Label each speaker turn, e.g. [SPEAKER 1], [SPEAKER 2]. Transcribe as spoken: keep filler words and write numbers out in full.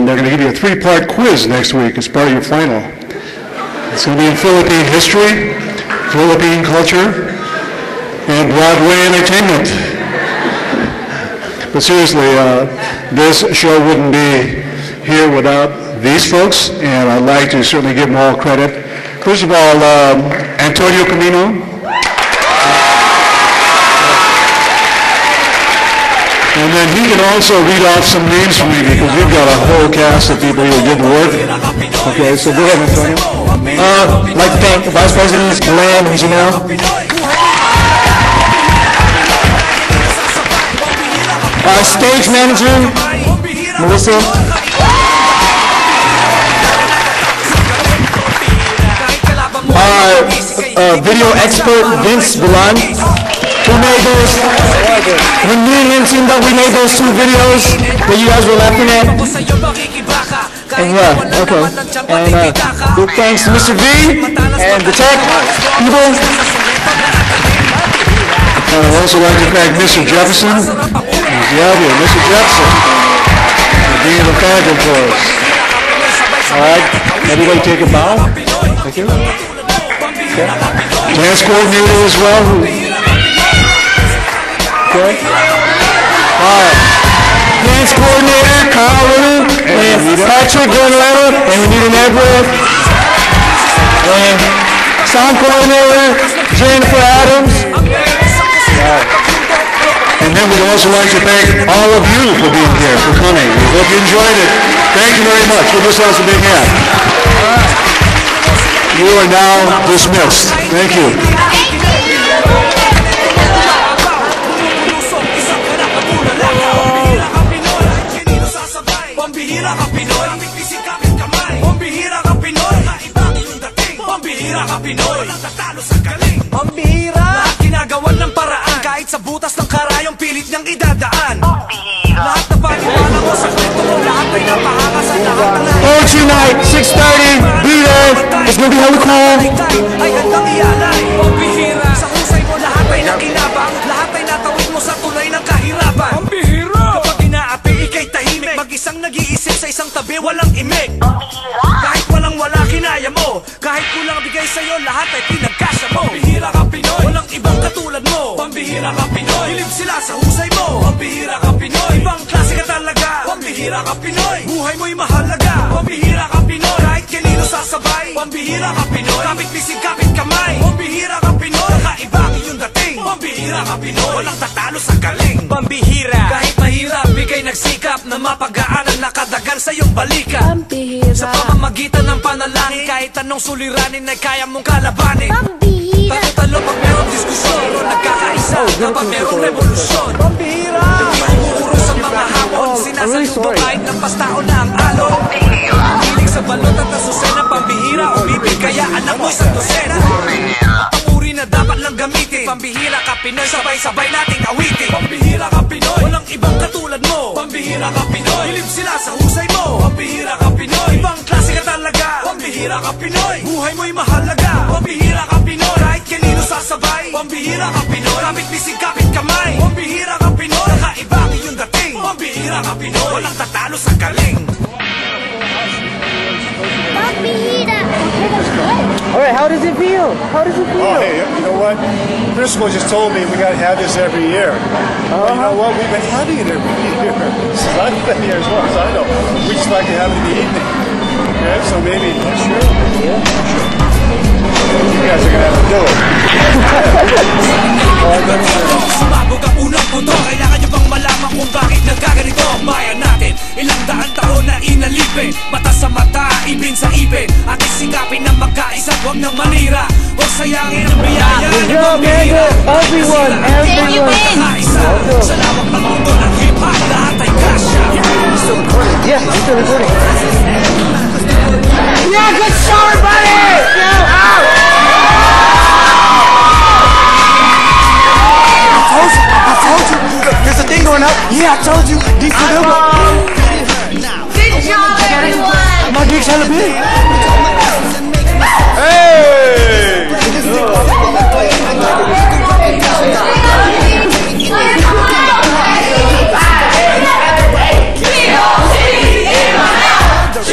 [SPEAKER 1] they're going to give you a three-part quiz next week as part of your final. It's going to be in Philippine history, Philippine culture, and Broadway entertainment. But seriously, uh, this show wouldn't be here without these folks, and I'd like to certainly give them all credit. First of all, um, Antonio Camino. And then he can also read off some names for me because we've got a whole cast of people who did the work. Okay, so go ahead, Antonio.
[SPEAKER 2] Uh, I'd like to thank the Vice President, Glenn, who's you know. Our stage manager, Melissa. Our uh, video expert, Vince Villan, who made those, when me and him teamed up, we made those two videos that you guys were laughing at. And yeah, okay. And uh, big thanks to Mister V and the tech people.
[SPEAKER 1] And I'd also like to thank Mister Jefferson. He's the audio, Mister Jefferson, for being a phantom for us.
[SPEAKER 2] All right, everybody take a bow. Thank you. Okay.
[SPEAKER 1] Dance coordinator as well.
[SPEAKER 2] Okay. All right. Dance coordinator, Carl and Patrick Renita, and Renita Nebres. And sound coordinator, Jennifer Adams.
[SPEAKER 1] Right. And then we'd also like to thank all of you for being here, for coming. We hope you enjoyed it. Thank you very much. Give yourselves a big hand. All right. You are now dismissed. Thank you.
[SPEAKER 3] Pambihira ka Pinoy, bisig kapit kamay. Pambihira ka Pinoy, maibang yung dating. Pambihira ka Pinoy, walang tatalo sa galing. Pambihira, lahat ginagawan ng paraan. Kahit sa butas ng karayong pilit niyang idadaan. Pambihira, lahat na paniwala mo sa kwento mo. Lahat ay napahanga sa lahat ng lahat.
[SPEAKER 2] Poetry night, six thirty, be there. It's gonna be hella cool.
[SPEAKER 3] Ay handang ialay. Pambihira, sa husay mo lahat ay nakinabang. Lahat ay natawid mo sa tulay ng kahirapan. Pambihira, kapag inaapi ikay tahimik. Mag-isang nag-iisip sa isang tabi, walang imik. Kahit walang wala, kinaya mo. Kahit kulang bigay sa'yo, lahat ay pinagkasya mo. Pambihira ka Pinoy, walang ibang katulad mo. Pambihira ka Pinoy, hilib sila sa husay mo. Pambihira ka Pinoy, ibang klase ka talaga. Pambihira ka Pinoy, buhay mo'y mahalaga. Pambihira ka Pinoy, kahit kanino sasabay. Pambihira ka Pinoy, kapit bisig kapit kamay. Pambihira ka Pinoy, kakaibang iyong dating. Pambihira ka Pinoy, walang tatalo sa galing. Pambihira, kahit mahirap, bigay nagsikap na mapagaan ang nakadagan sa iyong balikan. Pambihira, sa pamamagitan ng panalangin, kahit anong suliranin ay kaya mong kalabanin. Pambihira, talo-talo pag merong diskusyon, o nagkakaisa kapag merong revolusyon. Pambihira, hindi umuuros ang mga hamon, sinasaludo kahit ng pastao na ang alon. Hilig sa balot at nasusay ng pambihira, o bibig kaya anak mo isang dosena. Papuri na dapat lang gamitin. Pambihira ka Pinoy, sabay-sabay nating awitin. Pambihira ka Pinoy, walang ibang katulad mo. Pambihira ka Pinoy, hilib sila sa husay mo. Pambihira ka Pinoy, ibang klase ka talaga. Pambihira ka Pinoy, buhay mo'y mahalaga. Pambihira ka Pinoy, kahit kanino sasabay. Pambihira ka Pinoy, kapit bisig kapit kamay. Pambihira ka Pinoy, kakaibang iyong dating. Pambihira ka Pinoy, walang tatalo sa galing.
[SPEAKER 2] Alright, how does it feel? How does it feel?
[SPEAKER 4] Oh, hey, you know what? Principal just told me we got to have this every year. Uh-huh. Well, you know what? We've been having it every year. Since I've been here as well as I know. We just like to have it in the evening. Okay, so maybe next year? Yeah. You guys are going to have to do it.
[SPEAKER 3] Sumabog ang unang puto, kailangan nyo bang malaman kung bakit nagkaganito ang bayan natin? Ilang daan taon na inalipin, mata sa mata, ibin sa ibin. At isingapin na magkaisa, huwag nang manira. Huwag sayangin ang biyaya ng pambihira.
[SPEAKER 2] Everyone, everyone.
[SPEAKER 3] Sa lawak ng mundo ng hip-hop, lahat ay kasya.
[SPEAKER 2] Yeah, I'm still recording. Yeah, good show, everybody! Yo, out! I told you, there's a thing going up. Yeah, I told you. Deep Cordoba.
[SPEAKER 5] Good job, everyone.
[SPEAKER 2] My dick's hella big.